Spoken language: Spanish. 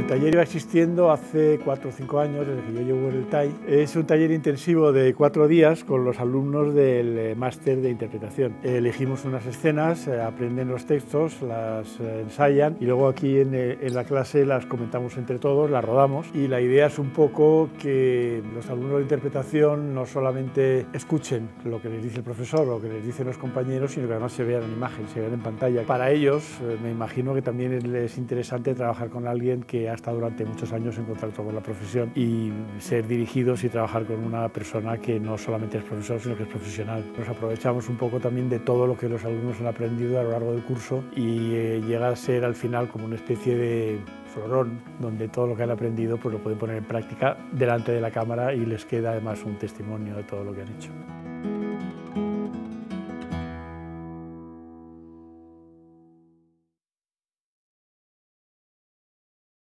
taller iba existiendo hace 4 o 5 años, desde que yo llevo en el TAI. Es un taller intensivo de 4 días con los alumnos del máster de interpretación. Elegimos unas escenas, aprenden los textos, las ensayan y luego aquí en la clase las comentamos entre todos, las rodamos, y la idea es un poco que los alumnos de interpretación no solamente escuchen lo que les dice el profesor o lo que les dicen los compañeros, sino que además se vean en imagen, se vean en pantalla. Para ellos me imagino que también es interesante trabajar con alguien que ha estado durante muchos años en contacto con la profesión y ser dirigidos y trabajar con una persona que no solamente es profesor, sino que es profesional. Nos aprovechamos un poco también de todo lo que los alumnos han aprendido a lo largo del curso y llega a ser al final como una especie de florón donde todo lo que han aprendido pues lo pueden poner en práctica delante de la cámara y les queda además un testimonio de todo lo que han hecho.